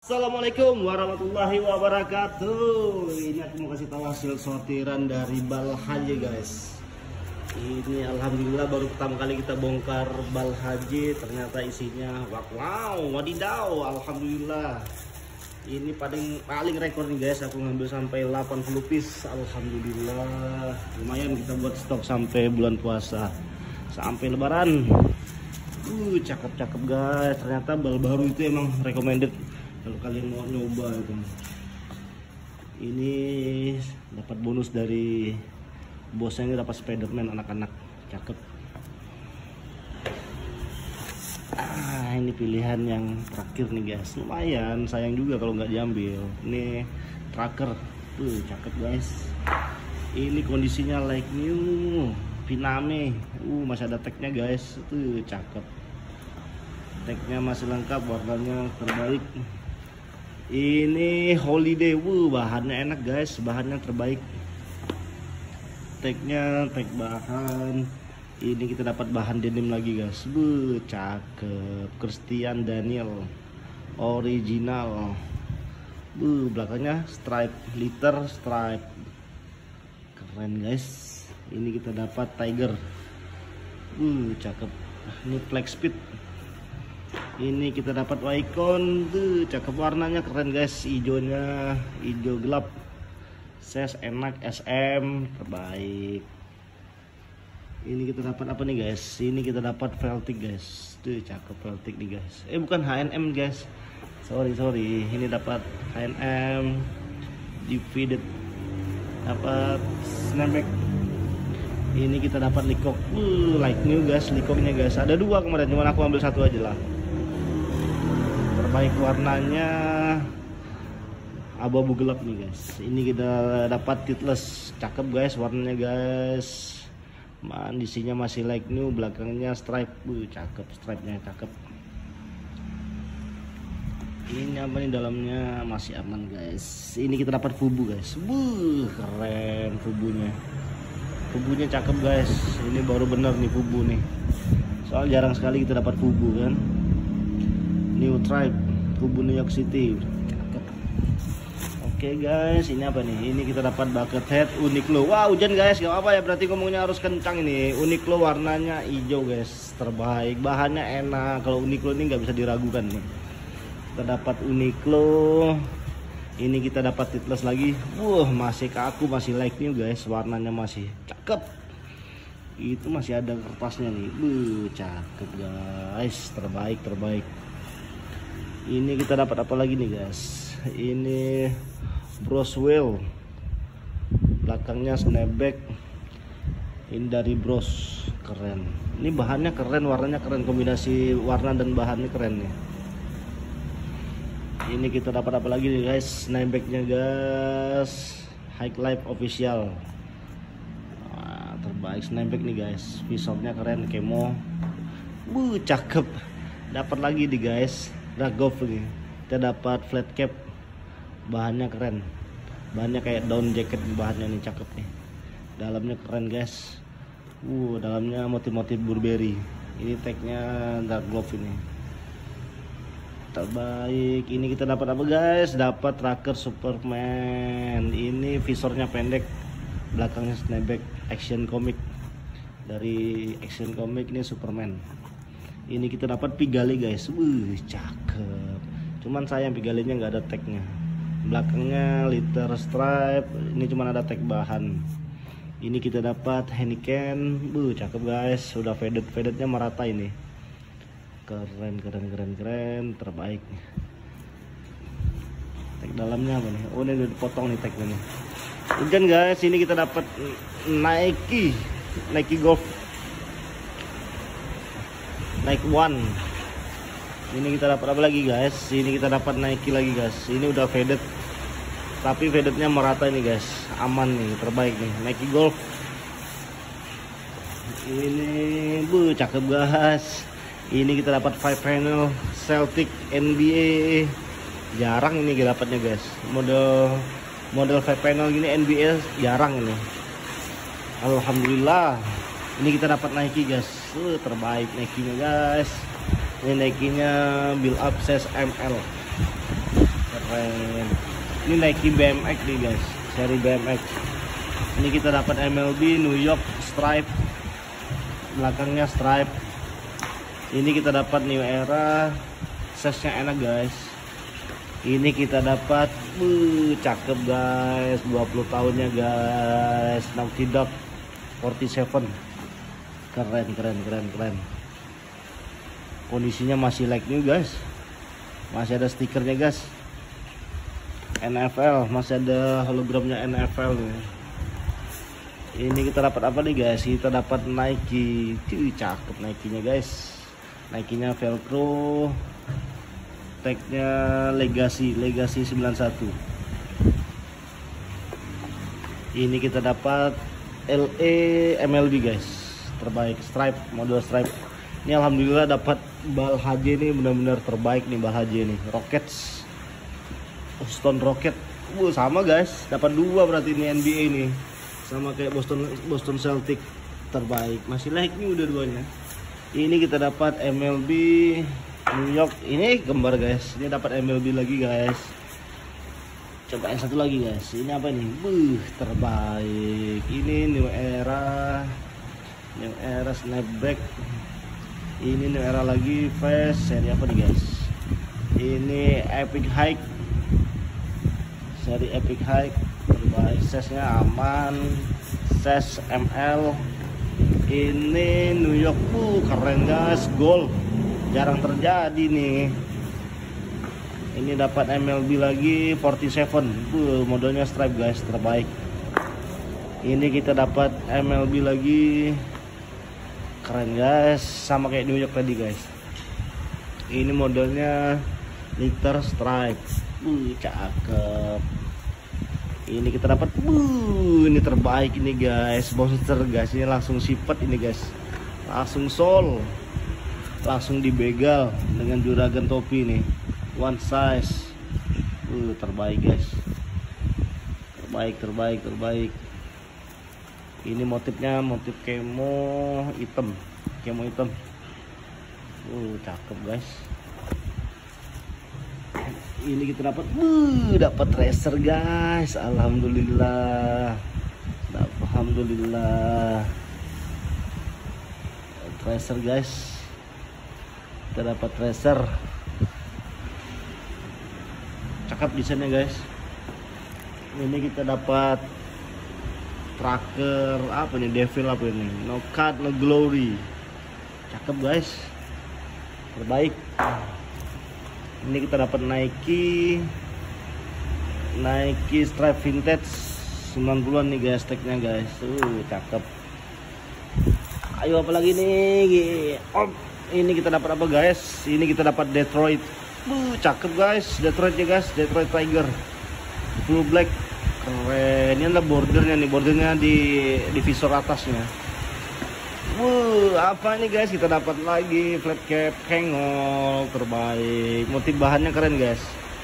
Assalamualaikum warahmatullahi wabarakatuh. Ini aku mau kasih tahu hasil sortiran dari bal haji guys. Ini alhamdulillah baru pertama kali kita bongkar bal haji. Ternyata isinya wow, wadidaw, alhamdulillah. Ini paling rekor nih guys. Aku ngambil sampai 80 piece. Alhamdulillah. Lumayan kita buat stok sampai bulan puasa, sampai lebaran. Cakep-cakep guys. Ternyata bal baru itu emang recommended kalau kalian mau nyoba itu. Ini dapat bonus dari bosnya, ini dapat Spiderman anak-anak, cakep. Ini pilihan yang terakhir nih guys, lumayan sayang juga kalau nggak diambil. Ini tracker tuh, cakep guys. Ini kondisinya like new, Piname, masih ada tagnya guys, tuh cakep. Tagnya masih lengkap, warnanya terbaik. Ini holiday, bahannya enak guys, bahannya terbaik. Tagnya tag bahan. Ini kita dapat bahan denim lagi guys, cakep. Christian Daniel original. Belakangnya stripe, liter stripe, keren guys. Ini kita dapat tiger, cakep. Ini flex speed. Ini kita dapat Waikon, cakep, warnanya keren guys, hijaunya hijau gelap. Size enak, SM terbaik. Ini kita dapat apa nih guys? Ini kita dapat Veltic guys, tuh cakep Veltic nih guys. Bukan H&M guys, sorry. Ini dapat H&M divided, dapat snapback. Ini kita dapat Likok, like new guys, Likoknya guys. Ada dua kemarin, cuman aku ambil satu aja lah. Terbaik, warnanya abu-abu gelap nih guys. Ini kita dapat Titles, cakep guys warnanya guys. Isinya masih like new, belakangnya stripe, cakep, stripe-nya cakep. Ini apa nih, dalamnya masih aman guys. Ini kita dapat Fubu guys, keren Fubunya cakep guys. Ini baru bener nih Fubu nih, soal jarang sekali kita dapat Fubu kan. New Tribe, Fubu New York City, cakep. Oke guys, ini apa nih? Ini kita dapat bucket head Uniqlo. Wah, hujan guys, gak apa ya, berarti ngomongnya harus kencang ini. Uniqlo warnanya hijau guys, terbaik, bahannya enak. Kalau Uniqlo ini nggak bisa diragukan nih. Kita dapat Uniqlo. Ini kita dapat Titles lagi. Masih kaku, masih like new guys, warnanya masih cakep. Itu masih ada kertasnya nih, cakep guys, terbaik. Ini kita dapat apa lagi nih guys? Ini Broswell, belakangnya snapback. Ini dari Bros, keren. Ini bahannya keren, warnanya keren, kombinasi warna dan bahannya keren nih. Ini kita dapat apa lagi nih guys? Snapbacknya guys, High Life official. Terbaik snapback nih guys, visornya keren, kemo, cakep. Dapat lagi nih guys, Ragov nih. Kita dapat flat cap, bahannya keren, bahannya kayak down jacket, bahannya nih cakep nih. Dalamnya keren guys, dalamnya motif-motif Burberry. Ini tagnya dark glove ini, terbaik. Ini kita dapat apa guys? Dapat tracker Superman. Ini visornya pendek, belakangnya snapback, action comic. Dari action comic ini Superman. Ini kita dapat Pigalle guys, cakep. Cuman sayang Pigalle-nya nggak ada tagnya. Belakangnya liter stripe. Ini cuman ada tag bahan. Ini kita dapat Heineken, cakep guys. Sudah fadednya merata ini. Keren, terbaik. Tag dalamnya apa nih? Ini udah dipotong nih tagnya nih. Hujan guys, ini kita dapat Nike Golf, Nike One. Ini kita dapat apa lagi guys? Ini kita dapat Nike lagi guys. Ini udah faded, tapi fadednya merata ini guys, aman nih, terbaik nih, Nike Golf. Ini cakep guys. Ini kita dapat 5 panel Celtic NBA. Jarang ini dapatnya guys, model 5 panel gini NBA jarang ini. Alhamdulillah. Ini kita dapat Nike guys, terbaik Nike nya guys. Ini Nike nya build up size ML. keren. Ini Nike BMX nih guys, seri BMX. Ini kita dapat MLB New York stripe, belakangnya stripe. Ini kita dapat New Era, size-nya enak guys. Ini kita dapat, cakep guys, 20 tahunnya guys, Naughty Dog 47. Keren. Kondisinya masih like new guys, masih ada stikernya guys. NFL, masih ada hologramnya NFL nih. Ini kita dapat apa nih guys? Kita dapat Nike, cakep Nike-nya guys. Nike-nya Velcro, tagnya Legacy 91. Ini kita dapat LE MLB guys, terbaik stripe, model stripe. Ini alhamdulillah dapat bal HJ nih, benar-benar terbaik nih bal HJ nih. Rockets, Boston Rocket, sama guys, dapat 2 berarti ini NBA nih, sama kayak Boston Celtic, terbaik. Masih like nih udah duanya. Ini kita dapat MLB New York, ini gambar guys. Ini dapat MLB lagi guys. Coba yang satu lagi guys. Ini apa nih? Terbaik. Ini New Era snapback. Ini New Era lagi face. Seri apa nih guys? Ini Epic Hike, seri Epic Hike, terbaik. Size-nya aman, size ML. Ini New York, keren guys, gold, jarang terjadi nih. Ini dapat MLB lagi 47, modelnya stripe guys, terbaik. Ini kita dapat MLB lagi, keren guys, sama kayak New York tadi guys. Ini modelnya liter stripe, cakep. Ini kita dapat, ini terbaik ini guys, monster guys. Ini langsung sifat ini guys, langsung sol, langsung dibegal dengan juragan topi nih, one size. Terbaik guys, terbaik. Ini motifnya motif kemo hitam, cakep guys. Ini kita dapat, dapat racer guys, alhamdulillah, racer guys, kita dapat racer, cakep desainnya guys. Ini kita dapat tracker, apa nih, devil apa ini, no cut no glory, cakep guys, terbaik. Ini kita dapat Nike stripe vintage 90-an nih guys, tagnya guys, cakep. Ayo apa lagi nih? Ini kita dapat apa guys? Ini kita dapat Detroit, cakep guys, Detroit ya guys, Detroit Tiger blue black, keren. Ini adalah bordernya di visor atasnya. Apa ini guys? Kita dapat lagi flat cap Kangol, terbaik. Motif bahannya keren guys,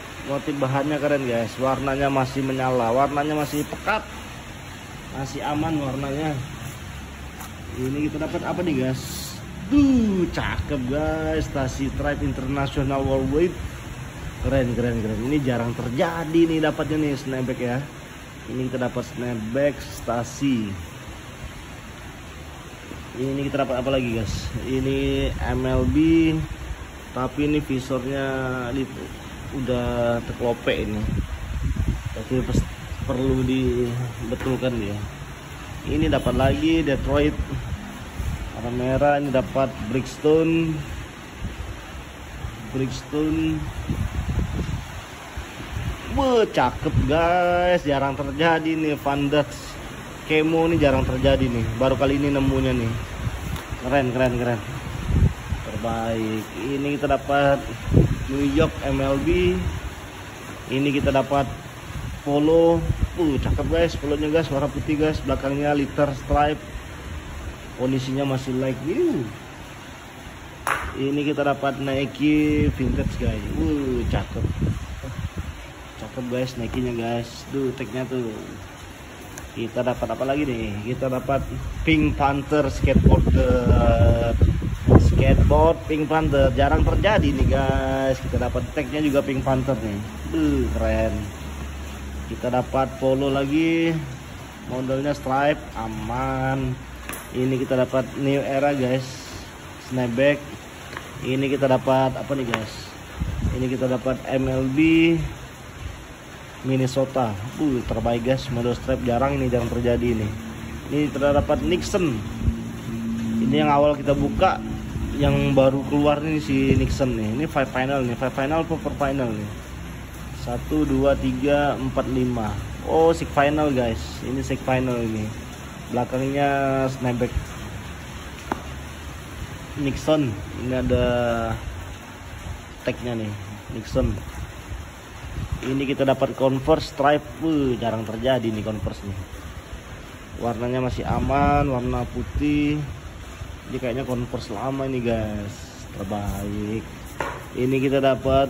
warnanya masih menyala, warnanya masih pekat, masih aman warnanya. Ini kita dapat apa nih guys? Cakep guys, Stasi Stripe International Worldwide, keren. Ini jarang terjadi nih dapatnya nih, snapback ya. Ini kita dapat snapback Stasi. Ini kita dapat apa lagi guys? Ini MLB, tapi ini visornya udah terkelope ini, tapi perlu dibetulkan dia. Ini dapat lagi Detroit warna merah. Ini dapat Brixton, cakep guys, jarang terjadi nih. Van Dutch Kemo nih jarang terjadi nih, baru kali ini nemunya nih, keren, terbaik. Ini kita dapat New York MLB. Ini kita dapat polo, cakep guys, polonya guys, warna putih guys, belakangnya liter stripe, kondisinya masih like new. Ini kita dapat Nike vintage guys, cakep guys, Nike-nya guys, tagnya tuh. Kita dapat apa lagi nih? Kita dapat Pink Panther skateboarder skateboard Pink Panther, jarang terjadi nih guys. Kita dapat tagnya juga Pink Panther nih, keren. Kita dapat polo lagi, modelnya stripe, aman. Ini kita dapat New Era guys, snapback. Ini kita dapat apa nih guys, ini kita dapat MLB Minnesota, terbaik guys, model stripe, jarang terjadi ini. Ini kita dapat Nixon. Ini yang awal kita buka, yang baru keluar nih si Nixon nih. Ini 5 final nih, 5 final per final nih. 1 2 3 4 5. Oh, 6 final guys. Ini 6 final ini. Belakangnya snapback Nixon. Ini ada tagnya nih, Nixon. Ini kita dapat Converse stripe, jarang terjadi nih Converse nih. Warnanya masih aman, warna putih. Ini kayaknya Converse lama ini guys, terbaik. Ini kita dapat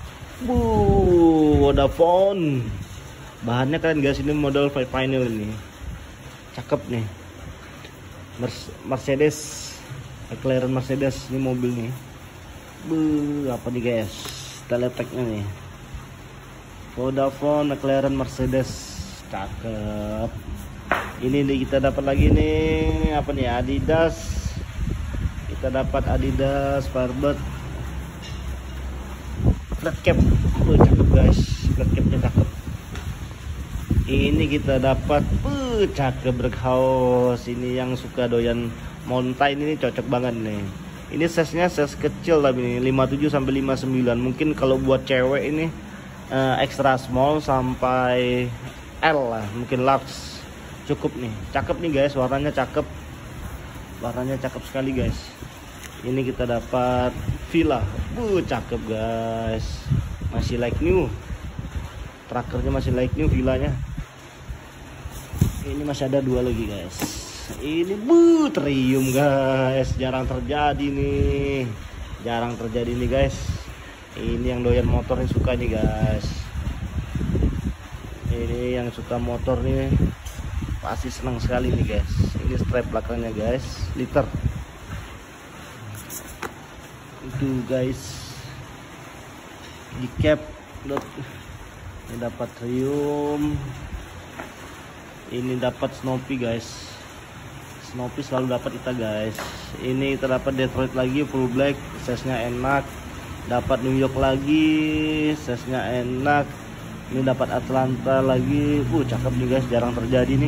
Vodafone. Bahannya keren guys, ini model 5 final ini. Cakep nih. Mercedes, McLaren Mercedes, ini mobil nih. Apa nih guys? Kita lihat tagnya nih. Vodafone McLaren Mercedes, cakep. Ini nih kita dapat lagi nih, apa nih, Adidas. Kita dapat Adidas Firebird flat cap, cakep guys, flat capnya cakep. Ini kita dapat cakep Berghaus. Ini yang suka doyan mountain ini cocok banget nih. Ini size-nya size kecil tapi ini 57 sampai 59. Mungkin kalau buat cewek ini extra small sampai L lah, mungkin large cukup nih. Cakep nih guys, warnanya cakep. Warnanya cakep sekali guys. Ini kita dapat Villa, cakep guys, masih like new, trackernya masih like new villanya. Ini masih ada 2 lagi guys. Ini Triumph guys, jarang terjadi nih, guys. Ini yang doyan motor yang suka nih guys. Ini yang suka motor nih pasti senang sekali nih guys. Ini strap belakangnya guys, liter itu guys. Di cap ini dapat Triumph. Ini dapat Snoopy guys. Snoopy selalu dapat kita guys. Ini kita dapat Detroit lagi full black, size-nya enak. Dapat New York lagi, size-nya enak. Ini dapat Atlanta lagi, cakep nih guys, jarang terjadi nih.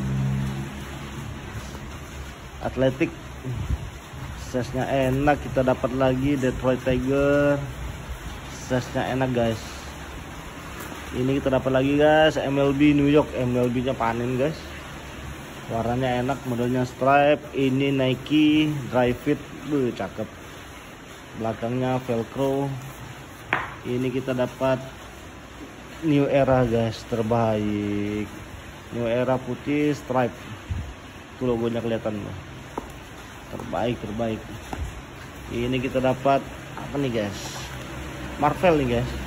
Atletik, size-nya enak. Kita dapat lagi Detroit Tiger, size-nya enak guys. Ini kita dapat lagi guys MLB New York, MLB nya panen guys, warnanya enak, modelnya stripe. Ini Nike Dry Fit, cakep, belakangnya velcro. Ini kita dapat New Era guys, terbaik, New Era putih stripe, tuh logonya kelihatan loh, terbaik. Ini kita dapat apa nih guys, Marvel nih guys,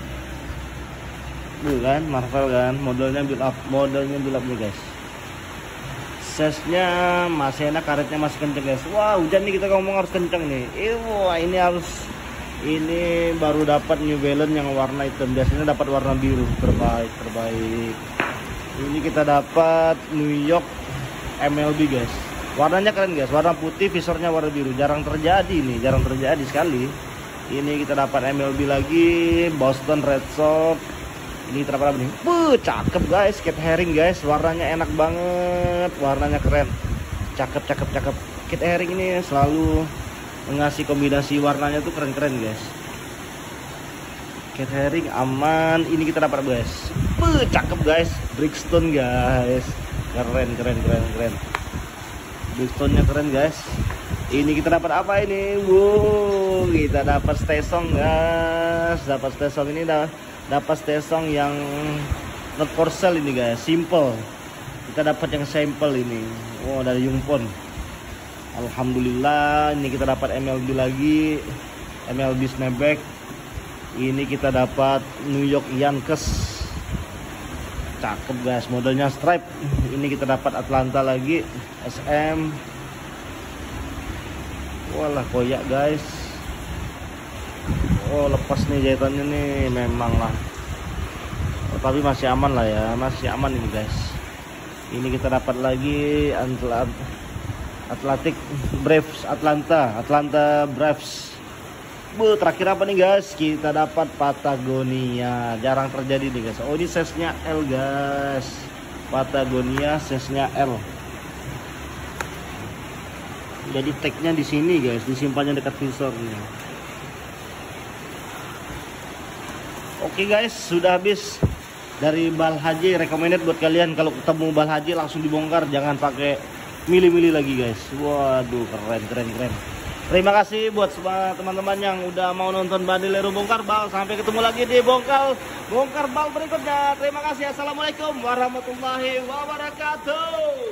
kan Marvel kan, modelnya build up nih guys. Size-nya masih enak, karetnya masih kenceng guys. Wah, hujan nih, kita ngomong harus kenceng nih. Wah, ini baru dapat New Balance yang warna hitam, biasanya dapat warna biru, terbaik. Ini kita dapat New York MLB guys, warnanya keren guys, warna putih, visornya warna biru, jarang terjadi sekali. Ini kita dapat MLB lagi, Boston Red Sox. Ini kita dapat apa nih? Cakep guys, Cat Herring guys, warnanya enak banget, warnanya keren, cakep. Cat Herring ini selalu ngasih kombinasi warnanya tuh keren guys. Cat Herring aman. Ini kita dapat guys, cakep guys, Brixton guys, keren. Brixtonnya keren guys. Ini kita dapat apa ini? Kita dapat Stesong guys, ini dapat Stesong yang not for sale ini guys, simple. Kita dapat yang simple ini, dari Yungpon. Alhamdulillah. Ini kita dapat MLB lagi, MLB snapback. Ini kita dapat New York Yankees, cakep guys, modelnya stripe. Ini kita dapat Atlanta lagi, SM. Walah koyak guys. Oh lepas nih jahitannya nih, memang lah. Oh, tapi masih aman lah ya, masih aman ini guys. Ini kita dapat lagi Atlantic Braves, Atlanta Braves. Terakhir apa nih guys? Kita dapat Patagonia. Jarang terjadi nih guys. Oh ini size-nya L guys. Patagonia size-nya L. Jadi tagnya di sini guys, disimpannya dekat visornya. Oke guys, sudah habis dari bal haji. Recommended buat kalian kalau ketemu bal haji langsung dibongkar, jangan pakai milih-milih lagi guys. Waduh, keren. Terima kasih buat semua teman-teman yang udah mau nonton Bandilero bongkar bal. Sampai ketemu lagi di bongkar bal berikutnya. Terima kasih. Assalamualaikum warahmatullahi wabarakatuh.